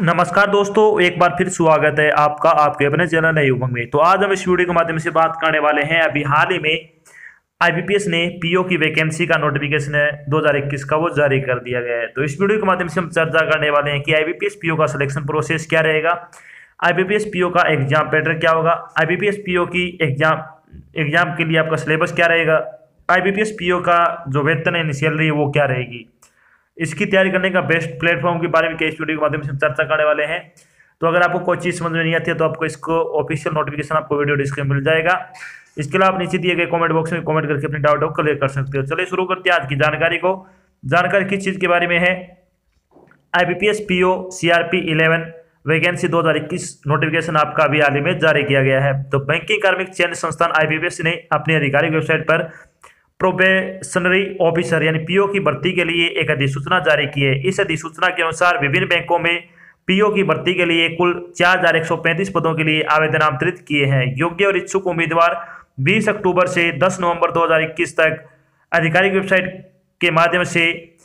नमस्कार दोस्तों, एक बार फिर स्वागत है आपका आपके अपने चैनल नई उमंग में। तो आज हम इस वीडियो के माध्यम से बात करने वाले हैं। अभी हाल ही में आईबीपीएस ने पीओ की वैकेंसी का नोटिफिकेशन है 2021 का वो जारी कर दिया गया है। तो इस वीडियो के माध्यम से हम चर्चा करने वाले हैं कि आईबीपीएस पीओ का सिलेक्शन प्रोसेस क्या रहेगा, आईबीपीएस पीओ का एग्जाम पैटर्न क्या होगा, आईबीपीएस पीओ की एग्जाम के लिए आपका सिलेबस क्या रहेगा, आईबीपीएस पीओ का जो वेतन है सैलरी है वो क्या रहेगी, इसकी तैयारी करने का बेस्ट प्लेटफॉर्म के बारे में इस वीडियो के माध्यम से हम चर्चा करने वाले हैं। तो अगर आपको कोई चीज़ समझ में नहीं आती है तो आपको इसको ऑफिशियल नोटिफिकेशन आपको वीडियो डिस्क्रिप्शन मिल जाएगा। इसके अलावा आप नीचे दिए गए कमेंट बॉक्स में कमेंट करके अपने डाउट को क्लियर कर सकते हो। चलिए शुरू करते हैं आज की जानकारी को। जानकारी किस चीज़ के बारे में है? IBPS PO CRP 11 vacancy 2021 notification आपका अभी हाल ही में जारी किया गया है। तो बैंकिंग कार्मिक चयन संस्थान आईबीपीएस ने अपनी आधिकारिक वेबसाइट पर प्रोबेशनरी ऑफिसर यानी पीओ की भर्ती के लिए एक अधिसूचना जारी की है। इस अधिसूचना के अनुसार विभिन्न बैंकों में पीओ की भर्ती के लिए कुल 4135 पदों के लिए आवेदन आमंत्रित किए हैं। योग्य और इच्छुक उम्मीदवार 20 अक्टूबर से 10 नवंबर 2021 तक आधिकारिक वेबसाइट के माध्यम से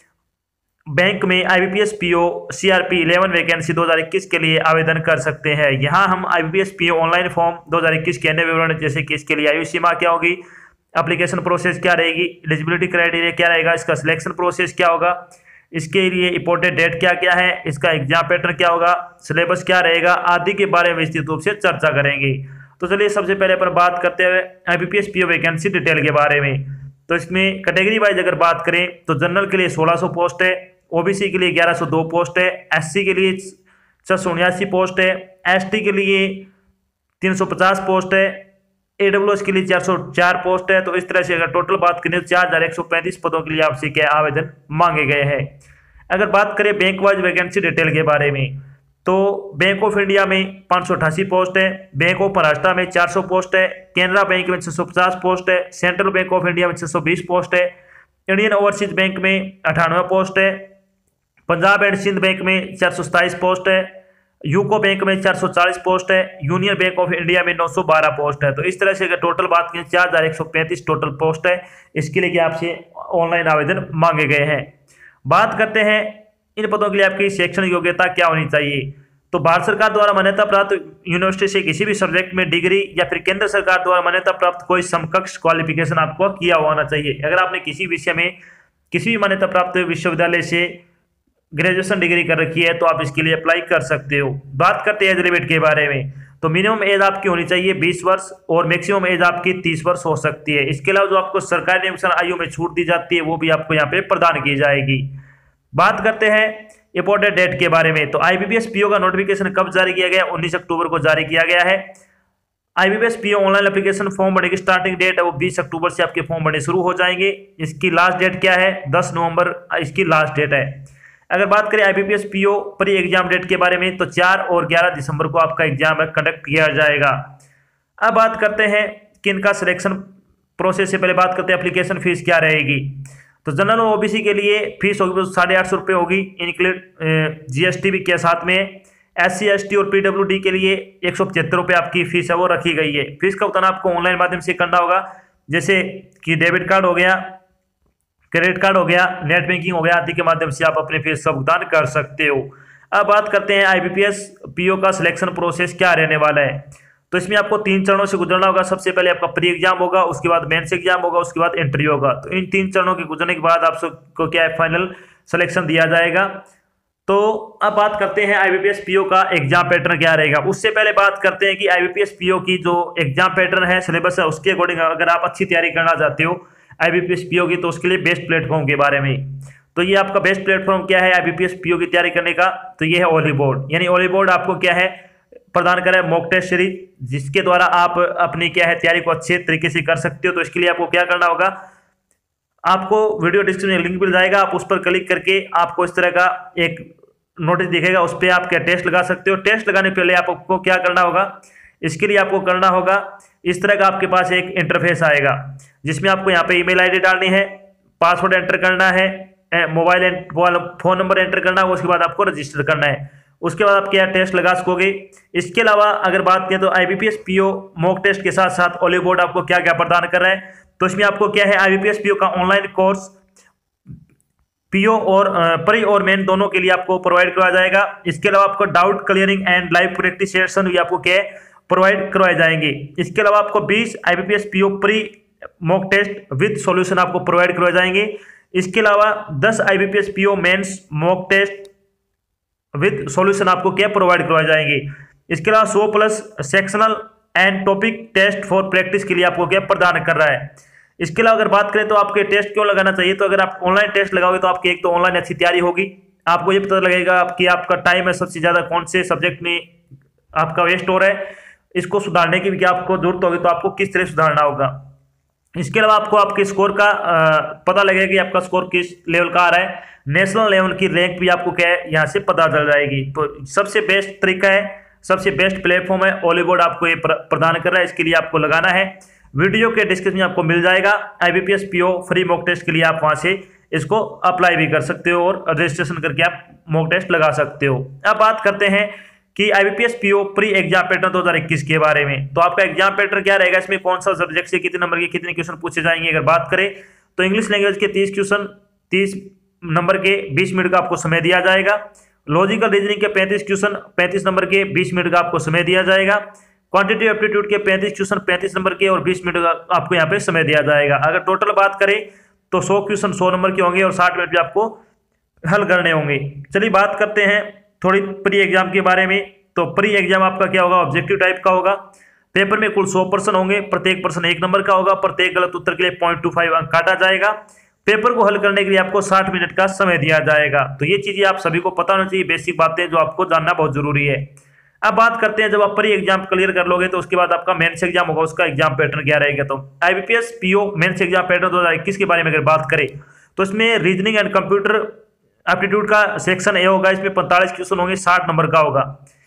बैंक में आईबीपीएस पीओ सीआरपी 11 वैकेंसी 2021 के लिए आवेदन कर सकते हैं। यहाँ हम आईबीपीएस पीओ ऑनलाइन फॉर्म 2021 के अन्य विवरण जैसे कि इसके लिए आयु सीमा क्या होगी, एप्लीकेशन प्रोसेस क्या रहेगी, एलिजिबिलिटी क्राइटेरिया क्या रहेगा, इसका सिलेक्शन प्रोसेस क्या होगा, इसके लिए इंपॉर्टेंट डेट क्या क्या है, इसका एग्जाम पैटर्न क्या होगा, सिलेबस क्या रहेगा आदि के बारे में विस्तृत रूप से चर्चा करेंगे। तो चलिए सबसे पहले अपन बात करते हैं आईबीपीएस पीओ वैकेंसी डिटेल के बारे में। तो इसमें कैटेगरी वाइज अगर बात करें तो जनरल के लिए 1600 पोस्ट है, ओबीसी के लिए 1102 पोस्ट है, एससी के लिए 679 पोस्ट है, एसटी के लिए 350 पोस्ट है, एडब्ल्यूएस के लिए 404 पोस्ट है। तो इस तरह से अगर टोटल बात करें तो 4135 पदों के लिए आपसे क्या आवेदन मांगे गए हैं। अगर बात करें बैंक वाइज वैकेंसी डिटेल के बारे में तो बैंक ऑफ इंडिया में 588 पोस्ट है, बैंक ऑफ महाराष्ट्र में 400 पोस्ट है, कैनरा बैंक में 650 पोस्ट है, सेंट्रल बैंक ऑफ इंडिया में 620 पोस्ट है, इंडियन ओवरसीज बैंक में 98 पोस्ट है, पंजाब एंड सिंध बैंक में 427 पोस्ट है, यूको बैंक में 440 पोस्ट है, यूनियन बैंक ऑफ इंडिया में 912 पोस्ट है। तो इस तरह से अगर टोटल बात करें 4135 टोटल पोस्ट है, इसके लिए आपसे ऑनलाइन आवेदन मांगे गए हैं। बात करते हैं इन पदों के लिए आपकी शैक्षणिक योग्यता क्या होनी चाहिए। तो भारत सरकार द्वारा मान्यता प्राप्त यूनिवर्सिटी से किसी भी सब्जेक्ट में डिग्री या फिर केंद्र सरकार द्वारा मान्यता प्राप्त कोई समकक्ष क्वालिफिकेशन आपको किया होना चाहिए। अगर आपने किसी विषय में किसी भी मान्यता प्राप्त विश्वविद्यालय से ग्रेजुएशन डिग्री कर रखी है तो आप इसके लिए अप्लाई कर सकते हो। बात करते हैं एज लिमिट के बारे में तो मिनिमम एज आपकी होनी चाहिए 20 वर्ष और मैक्सिमम एज आपकी 30 वर्ष हो सकती है। इसके अलावा जो आपको सरकारी नियुक्ति आयु में छूट दी जाती है वो भी आपको यहाँ पे प्रदान की जाएगी। बात करते हैं इंपॉर्टेंट डेट के बारे में। तो आईबीपीएस पीओ का नोटिफिकेशन कब जारी किया गया? 19 अक्टूबर को जारी किया गया है। IBPS PO online application form भरने की स्टार्टिंग डेट है वो 20 अक्टूबर से आपके फॉर्म भरने शुरू हो जाएंगे। इसकी लास्ट डेट क्या है? 10 नवंबर इसकी लास्ट डेट है। अगर बात करें IBPS PO pre exam date के बारे में तो 4 और 11 दिसंबर को आपका एग्जाम कंडक्ट किया जाएगा। अब बात करते हैं कि इनका सिलेक्शन प्रोसेस से पहले बात करते हैं एप्लीकेशन फीस क्या रहेगी। तो जनरल और ओबीसी के लिए फीस होगी 850 रुपये होगी, इंक्लूड जीएसटी भी के साथ में। एससी एसटी और पीडब्ल्यूडी के लिए 175 रुपये आपकी फीस है वो रखी गई है। फीस का भुगतान आपको ऑनलाइन माध्यम से करना होगा, जैसे कि डेबिट कार्ड हो गया, क्रेडिट कार्ड हो गया, नेट बैंकिंग हो गया आदि के माध्यम से आप अपने फीस का भुगतान कर सकते हो। अब बात करते हैं आईबीपीएस पीओ का सिलेक्शन प्रोसेस क्या रहने वाला है। तो इसमें आपको 3 चरणों से गुजरना होगा। सबसे पहले आपका प्री एग्जाम होगा, उसके बाद मेंस एग्जाम होगा, उसके बाद इंटरव्यू होगा। तो इन 3 चरणों के गुजरने के बाद आपको क्या है फाइनल सिलेक्शन दिया जाएगा। तो अब बात करते हैं आईबीपीएस पीओ का एग्जाम पैटर्न क्या रहेगा। उससे पहले बात करते हैं कि आईबीपीएस पीओ की जो एग्जाम पैटर्न है सिलेबस है उसके अकॉर्डिंग अगर आप अच्छी तैयारी करना चाहते हो आईबीपीएस पीओ की तो उसके लिए बेस्ट प्लेटफॉर्म के बारे में। तो ये आपका बेस्ट प्लेटफॉर्म क्या है आईबीपीएस पीओ की तैयारी करने का? तो ये है ओली बोर्ड। यानी ओली बोर्ड आपको क्या है प्रदान करे मॉक टेस्ट सीरीज, जिसके द्वारा आप अपनी क्या है तैयारी को अच्छे तरीके से कर सकते हो। तो इसके लिए आपको क्या करना होगा, आपको वीडियो डिस्क्रिप्शन में लिंक मिल जाएगा, आप उस पर क्लिक करके आपको इस तरह का एक नोटिस दिखेगा, उस पर आप क्या टेस्ट लगा सकते हो। टेस्ट लगाने के पहले आपको क्या करना होगा, इसके लिए आपको करना होगा इस तरह का आपके पास एक इंटरफेस आएगा जिसमें आपको यहाँ पे ईमेल आईडी डालनी है, पासवर्ड एंटर करना है, मोबाइल फोन नंबर एंटर करना है, उसके बाद आपको रजिस्टर करना है। उसके बाद आप क्या टेस्ट लगा सकोगे। इसके अलावा अगर बात करें तो आईबीपीएस पीओ मॉक टेस्ट के साथ साथ ओली बोर्ड आपको क्या क्या प्रदान कर रहा है। तो इसमें आपको क्या है आईबीपीएस पीओ का ऑनलाइन कोर्स पीओ और प्री और मेन दोनों के लिए आपको प्रोवाइड करवाया जाएगा। इसके अलावा आपको doubt clearing and live practice session भी आपको क्या प्रोवाइड करवाए जाएंगे। इसके अलावा आपको 20 IBPS PO pre mock test with solution आपको प्रोवाइड करवाए जाएंगे। इसके अलावा 10 IBPS PO mains mock test with solution आपको क्या प्रोवाइड करवाए जाएंगे। इसके अलावा 100+ sectional and topic test for practice के लिए आपको क्या प्रदान कर रहा है। इसके अलावा अगर बात करें तो आपके टेस्ट क्यों लगाना चाहिए, तो अगर आप ऑनलाइन टेस्ट लगाओगे तो आपकी एक तो ऑनलाइन अच्छी तैयारी होगी, आपको ये पता लगेगा कि आपका टाइम है सबसे ज्यादा कौन से सब्जेक्ट में आपका वेस्ट हो रहा है, इसको सुधारने की भी क्या आपको जरूरत होगी, तो आपको किस तरह सुधारना होगा। इसके अलावा आपको आपके स्कोर का पता लगेगा कि आपका स्कोर किस लेवल का आ रहा है, नेशनल लेवल की रैंक भी आपको क्या है यहाँ से पता चल जाएगी। तो सबसे बेस्ट तरीका है, सबसे बेस्ट प्लेटफॉर्म है ऑलीबोर्ड आपको ये प्रदान कर रहा है, इसके लिए आपको लगाना है। वीडियो के डिस्क्रिप्शन में आपको मिल जाएगा IBPS PO free mock test के लिए, आप वहां से इसको अप्लाई भी कर सकते हो और रजिस्ट्रेशन करके आप मॉक टेस्ट लगा सकते हो। अब बात करते हैं कि IBPS PO pre exam pattern 2021 के बारे में। तो आपका एग्जाम पैटर्न क्या रहेगा, इसमें कौन सा सब्जेक्ट से कितने नंबर के कितने क्वेश्चन पूछे जाएंगे। अगर बात करें तो इंग्लिश लैंग्वेज के 30 क्वेश्चन 30 नंबर के 20 मिनट का आपको समय दिया जाएगा। लॉजिकल रीजनिंग के 35 क्वेश्चन 35 नंबर के 20 मिनट का आपको समय दिया जाएगा। क्वांटिटेटिव एप्टीट्यूड के 35 क्वेश्चन 35 नंबर के और 20 मिनट का आपको यहाँ पे समय दिया जाएगा। अगर टोटल बात करें तो 100 क्वेश्चन 100 नंबर के होंगे और 60 मिनट भी आपको हल करने होंगे। चलिए बात करते हैं थोड़ी प्री एग्जाम के बारे में। तो प्री एग्जाम आपका क्या होगा, ऑब्जेक्टिव टाइप का होगा। पेपर में कुल 100 प्रश्न होंगे, प्रत्येक प्रश्न 1 नंबर का होगा, प्रत्येक गलत उत्तर के लिए 0.25 अंक काटा जाएगा। पेपर को हल करने के लिए आपको 60 मिनट का समय दिया जाएगा। तो ये चीजें आप सभी को पता होनी चाहिए, बेसिक बातें जो आपको जानना बहुत जरूरी है। अब बात करते हैं जब आप प्री एग्जाम क्लियर कर लोगे तो उसके बाद आपका मेंस एग्जाम होगा, उसका एग्जाम पैटर्न क्या रहेगा। तो IBPS PO mains exam pattern 2021 के बारे में अगर बात करें तो इसमें रीजनिंग एंड कंप्यूटर एप्टीट्यूड का सेक्शन ए होगा, इसमें 45 क्वेश्चन होंगे, 60 नंबर का होगा।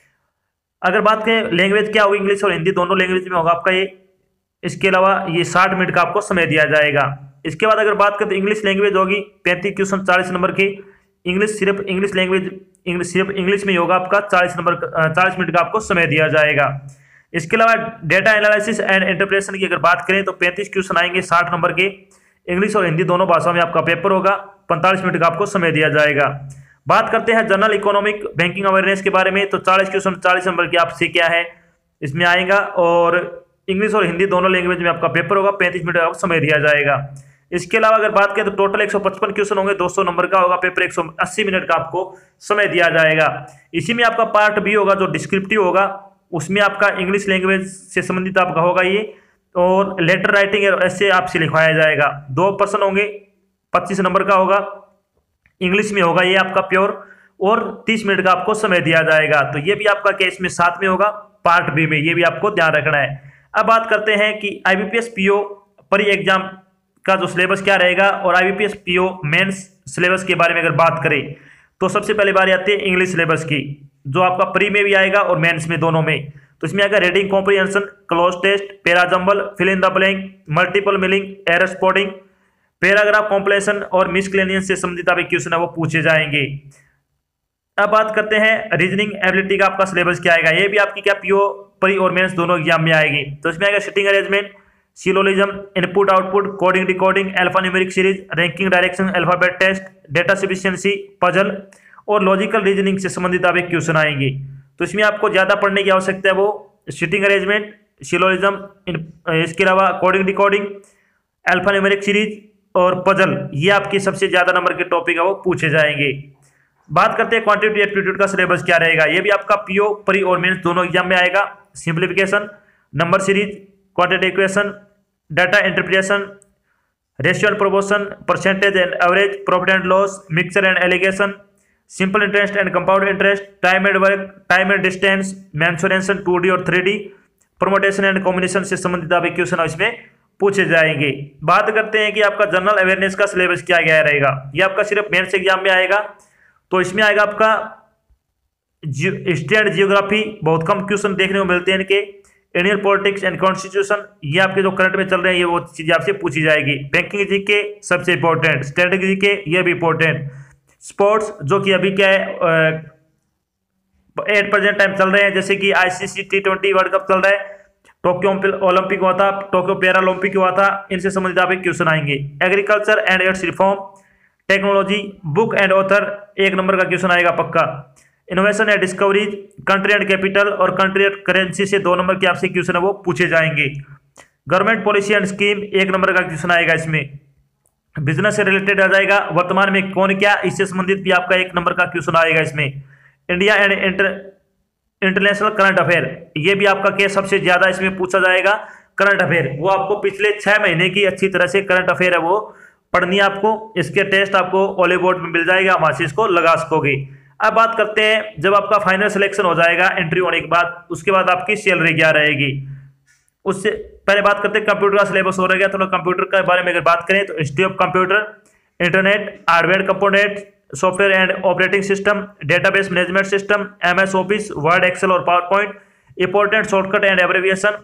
अगर बात करें लैंग्वेज क्या होगी, इंग्लिश और हिंदी दोनों लैंग्वेज में होगा आपका ये। इसके अलावा ये 60 मिनट का आपको समय दिया जाएगा। इसके बाद अगर बात करें तो इंग्लिश लैंग्वेज होगी 35 क्वेश्चन 40 नंबर के। इंग्लिश सिर्फ इंग्लिश लैंग्वेज सिर्फ इंग्लिश में होगा आपका 40 मिनट का आपको समय दिया जाएगा। इसके अलावा डेटा एनालिसिस एंड इंटरप्रिटेशन की अगर बात करें तो 35 क्वेश्चन आएंगे 60 नंबर के। इंग्लिश और हिंदी दोनों भाषाओं में आपका पेपर होगा, 45 मिनट का आपको समय दिया जाएगा। बात करते हैं जनरल इकोनॉमिक बैंकिंग अवेयरनेस के बारे में। तो 40 क्वेश्चन 40 नंबर की आपसे क्या है इसमें आएगा और इंग्लिश और हिंदी दोनों लैंग्वेज में आपका पेपर होगा, 35 मिनट का समय दिया जाएगा। इसके अलावा अगर बात करें तो टोटल 155 क्वेश्चन होंगे, 200 नंबर का होगा पेपर, 180 मिनट का आपको समय दिया जाएगा। इसी में आपका पार्ट बी होगा जो डिस्क्रिप्टिव होगा, उसमें आपका इंग्लिश लैंग्वेज से संबंधित आपका होगा ये, और लेटर राइटिंग ऐसे आपसे लिखवाया जाएगा। 2 प्रश्न होंगे, 25 नंबर का होगा, इंग्लिश में होगा ये आपका प्योर, और 30 मिनट का आपको समय दिया जाएगा। तो ये भी आपका केस में साथ में होगा पार्ट बी में, ये भी आपको ध्यान रखना है। अब बात करते हैं कि आईबीपीएस पीओ प्री एग्जाम का जो सिलेबस क्या रहेगा और आईबीपीएस पीओ मेंस सिलेबस के बारे में अगर बात करें तो सबसे पहले बारी आती है इंग्लिश सिलेबस की, जो आपका प्री में भी आएगा और मेंस में दोनों में। तो इसमें आएगा reading comprehension, cloze test, para jumble, fill in the blank, multiple meaning, error spotting, paragraph completion और मिसक्लेनियंस से संबंधित आपके क्वेश्चन है वो पूछे जाएंगे। अब बात करते हैं रीजनिंग एबिलिटी का आपका सिलेबस क्या आएगा। ये भी आपकी क्या पीओ प्री और मेंस दोनों एग्जाम में आएगी। तो इसमें आएगा sitting arrangement, syllogism, input output, coding decoding, alphanumeric series, ranking direction, alphabet test, data sufficiency, puzzle और लॉजिकल रीजनिंग से संबंधित आप एक क्वेश्चन आएंगे। तो इसमें आपको ज्यादा पढ़ने की आवश्यकता है वो सिटिंग अरेंजमेंट, सिलोजिज्म, इसके अलावा कोडिंग डिकोडिंग, अल्फान्यूमेरिक सीरीज और पजल, ये आपके सबसे ज्यादा नंबर के टॉपिक है वो पूछे जाएंगे। बात करते हैं क्वांटिटेटिव एप्टीट्यूड का सिलेबस क्या रहेगा। ये भी आपका पीओ प्री और मेंस दोनों एग्जाम में आएगा। Simplification, number series, quadratic equation, data interpretation, ratio and proportion, percentage and average, profit and loss, mixture and alligation, simple interest and compound interest, time and work, time and distance, mensuration 2D और 3D, प्रोमोटेशन and combination से संबंधित आप question इसमें पूछे जाएंगे। बात करते हैं कि आपका जनरल अवेयरनेस का सिलेबस क्या गया रहेगा। ये आपका सिर्फ मेंस एग्जाम में आएगा। तो इसमें आएगा आपका हिस्ट्री एंड जियोग्राफी, बहुत कम क्वेश्चन देखने को मिलते हैं इनके। इंडियन पॉलिटिक्स एंड कॉन्स्टिट्यूशन, ये आपके जो करंट में चल रहे हैं ये वो चीजें आपसे पूछी जाएगी। बैंकिंग जीके सबसे इंपॉर्टेंट, स्ट्रेटेजी जीके ये भी इंपॉर्टेंट, स्पोर्ट्स जो कि अभी क्या है एट प्रेजेंट टाइम चल रहे हैं, जैसे कि आईसीसी T20 वर्ल्ड कप चल रहा है, टोक्यो ओलंपिक हुआ था, टोक्यो पैरा ओलंपिक हुआ था, इनसे संबंधित आप एक क्वेश्चन आएंगे। Agriculture and its reform, technology, book and author 1 number का क्वेश्चन आएगा पक्का। Innovation and discovery, country and capital और कंट्री एंड करेंसी से 2 नंबर के आपसे क्वेश्चन है वो पूछे जाएंगे। Government policy and scheme 1 number का क्वेश्चन आएगा इसमें। बिजनेस से रिलेटेड आ जाएगा, वर्तमान में कौन क्या, इससे संबंधित भी आपका 1 नंबर का क्वेश्चन आएगा इसमें। India and international current affair, ये भी आपका केस सबसे ज्यादा इसमें पूछा जाएगा। करंट अफेयर वो आपको पिछले 6 महीने की अच्छी तरह से करंट अफेयर है वो पढ़नी है आपको। इसके टेस्ट आपको ओले बोर्ड में मिल जाएगा, वहां से इसको लगा सकोगे। अब बात करते हैं जब आपका फाइनल सिलेक्शन हो जाएगा एंट्री होने के बाद, उसके बाद आपकी सैलरी क्या रहेगी। उससे पहले बात करते हैं कंप्यूटर का सिलेबस हो रहेगा। तो कंप्यूटर के बारे में अगर बात करें तो history of computer, internet, hardware component, software and operating system, database management system, MS office, word, excel और power point, important shortcut and abbreviation,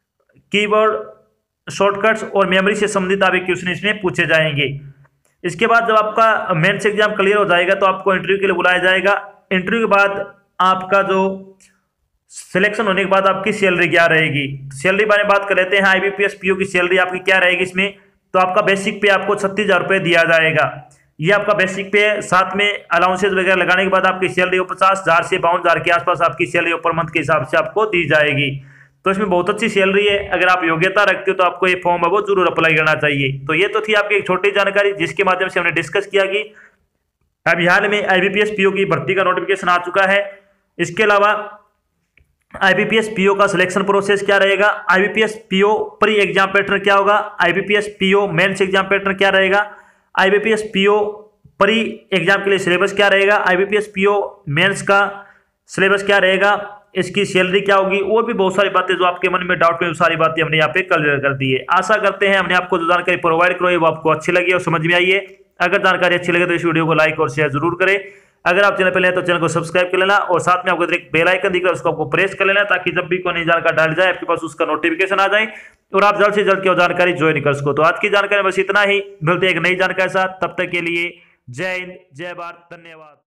keyboard shortcuts और मेमोरी से संबंधित आप क्वेश्चन इसमें पूछे जाएंगे। इसके बाद जब आपका मेंस एग्जाम क्लियर हो जाएगा तो आपको इंटरव्यू के लिए बुलाया जाएगा। इंटरव्यू के बाद आपका जो सिलेक्शन होने के बाद आपकी सैलरी क्या रहेगी, सैलरी बारे में बात कर लेते हैं। आईबीपीएस पीओ की सैलरी आपकी क्या रहेगी इसमें, तो आपका बेसिक पे आपको 36,000 रुपये दिया जाएगा। ये आपका बेसिक पे है, साथ में अलाउंसेज वगैरह लगाने के बाद आपकी सैलरी 50,000 से 52,000 के आसपास आपकी सैलरी पर मंथ के हिसाब से आपको दी जाएगी। तो इसमें बहुत अच्छी सैलरी है। अगर आप योग्यता रखते हो तो आपको ये फॉर्म है वो जरूर अप्लाई करना चाहिए। तो ये तो थी आपकी एक छोटी जानकारी जिसके माध्यम से हमने डिस्कस किया कि अभी हाल में आईबीपीएस पीओ की भर्ती का नोटिफिकेशन आ चुका है। इसके अलावा आईबीपीएस पीओ का सिलेक्शन प्रोसेस क्या रहेगा, IBPS PO pre exam pattern क्या होगा, IBPS PO mains exam pattern क्या रहेगा, आईबीपीएस पीओ प्री एग्जाम के लिए सिलेबस क्या रहेगा, आईबीपीएस पीओ मेंस का सिलेबस क्या रहेगा, इसकी सैलरी क्या होगी, और भी बहुत सारी बातें जो आपके मन में डाउट में, वो सारी बातें हमने यहाँ पे क्लियर कर दी है। आशा करते हैं हमने आपको जो जानकारी प्रोवाइड करवाई वो आपको अच्छी लगी और समझ में आई है। अगर जानकारी अच्छी लगे तो इस वीडियो को लाइक और शेयर जरूर करें। अगर आप चैनल पर हैं तो चैनल को सब्सक्राइब कर लेना और साथ में आपको एक बेल आइकन दिख रहा है उसको आपको प्रेस कर लेना ताकि जब भी कोई नई जानकारी डाल जाए आपके पास उसका नोटिफिकेशन आ जाए और आप जल्द से जल्द की जानकारी ज्वाइन कर सको। तो आज की जानकारी बस इतना ही, मिलते हैं एक नई जानकारी के साथ, तब तक के लिए जय हिंद, जय भारत, धन्यवाद।